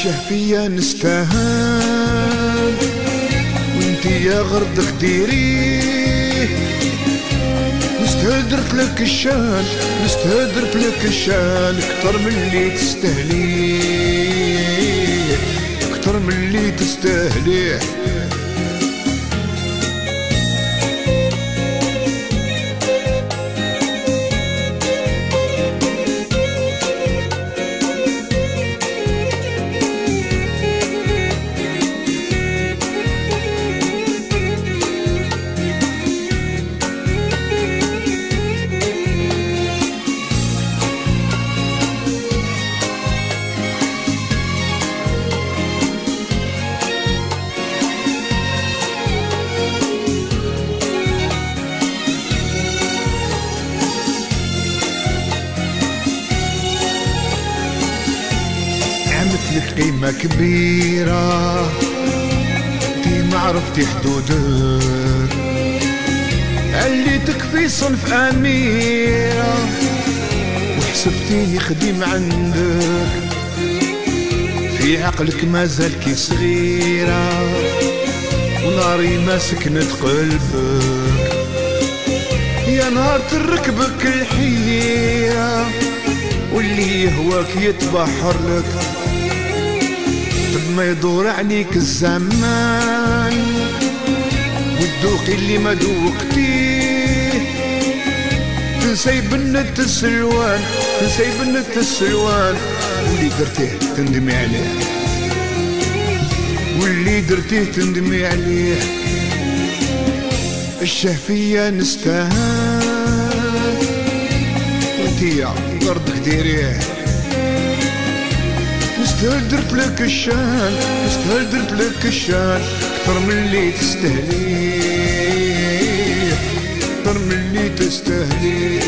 الشهفية نستاهل وانتي يا غردك ديريه. نستهدرت لك الشان، نستهدرت لك الشان اكتر من اللي تستاهليه، اكتر من اللي تستاهليه. لك قيمة كبيرة انتي ما عرفتي حدودك، عليتك في صنف أميرة وحسبتيني خديم عندك. في عقلك مازال كي صغيرة وناري ما سكنت قلبك، يا نهار تركبك الحيرة واللي يهواك يتبحر لك. ما يدور عليك الزمان والذوق اللي ما ذوقتيه، تنسي بنت السلوان، تنسي بنت السلوان واللي درتيه تندمي عليه، واللي درتيه تندمي عليه. الشهفية نستاهل وانتي يا غردك ديريه. نستاهل درت لك الشان، نستاهل درت لك الشان اكتر من اللي تستاهليه، اكتر من اللي تستاهليه.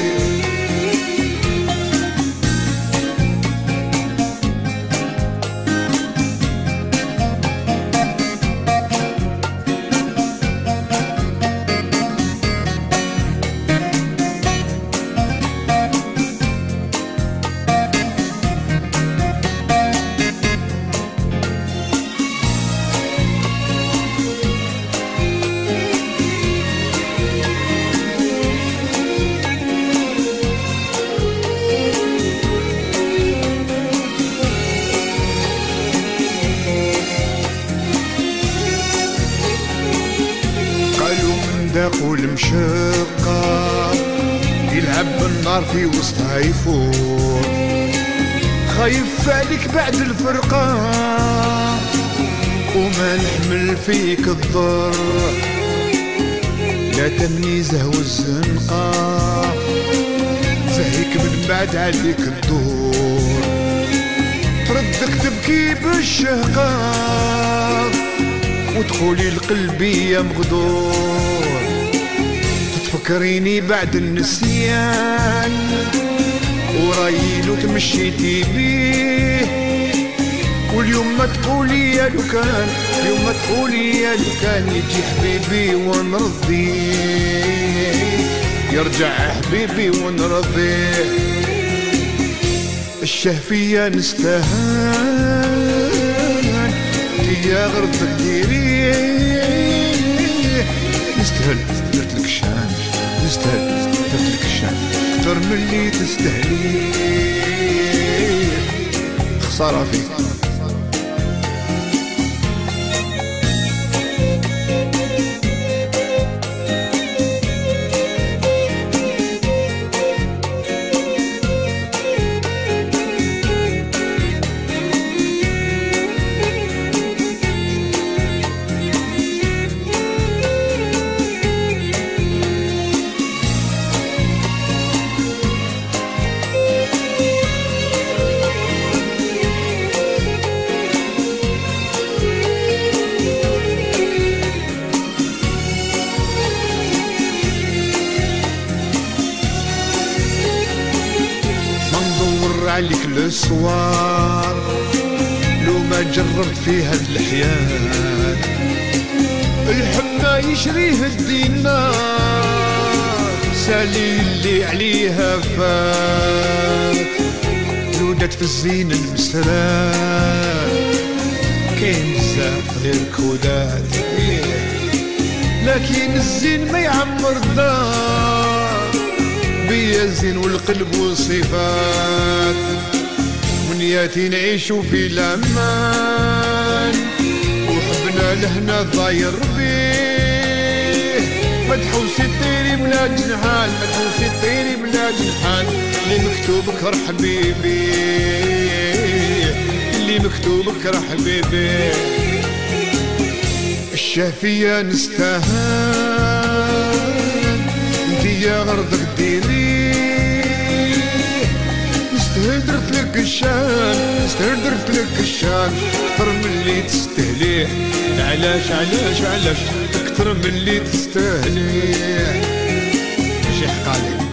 داقو المشقة يلعب بالنار في وسطها يفور، خايف عليك بعد الفرقة وما نحمل فيك الضر. لا تمييزه والزنقة زهيك من بعد عليك الدور، تردك تبكي بالشهقة وتقولي لقلبي يا مغدور. تفكريني بعد النسيان ورايلو تمشيتي بيه، واليوم ما تقولي يا لو كان، اليوم ما تقولي يا لو كان يجي حبيبي ونرضيه، يرجع حبيبي ونرضيه. الشهفية نستاهل يا غردك ديريه. نستاهل درت لك الشان، نستاهل درت لك الشان اكتر من اللي تستاهليه. خسارة فيك. عليك الاسوار لو ما جربت في هاد الحياة، الحب ما يشريه الدينار، سالي اللي عليها فات، لو دات في الزين المسرات كاين بزاف غير كودات لكن الزين ما يعمر الدار بيا الزين والقلب والصفات ونياتي نعيشو في الامان وحبنا لهنا ضاير بيه ما تحوسي طيري بلا جنحان ما تحوسي طيري بلا جنحان اللي مكتوبك رح حبيبي اللي مكتوبك رح حبيبي الشافية نستهان انتي يا غرضك ديري نستاهل درتلك الشان نستاهل درتلك الشان اكتر من اللي تستاهليه علاش علاش علاش اكتر من اللي تستاهليه ماشي حق عليك